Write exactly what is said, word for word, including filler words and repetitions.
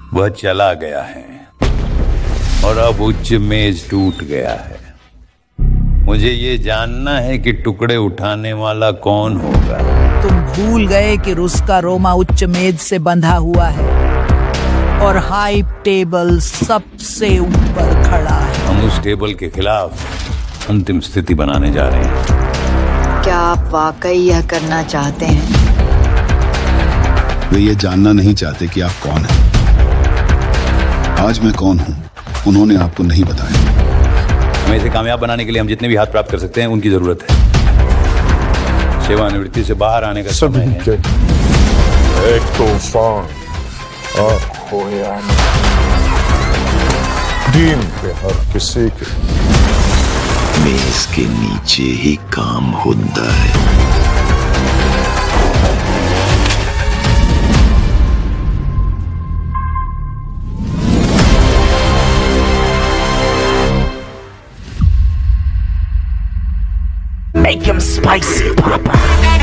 वह चला गया है और अब उच्च मेज टूट गया है। मुझे ये जानना है कि टुकड़े उठाने वाला कौन होगा। तुम भूल गए कि रुस्का रोमा उच्च मेज से बंधा हुआ है और हाई टेबल सबसे ऊपर खड़ा है। हम उस टेबल के खिलाफ अंतिम स्थिति बनाने जा रहे हैं। क्या आप वाकई यह करना चाहते हैं? वे ये जानना नहीं चाहते कि आप कौन हैं। आज मैं कौन हूं उन्होंने आपको नहीं बताया। हमें इसे कामयाब बनाने के लिए हम जितने भी हाथ प्राप्त कर सकते हैं उनकी जरूरत है। सेवानिवृत्ति से बाहर आने का समय है। एक तूफान खोया दिन पे हर किसी के मेज के नीचे ही काम होता है। Make him spicy, Papa.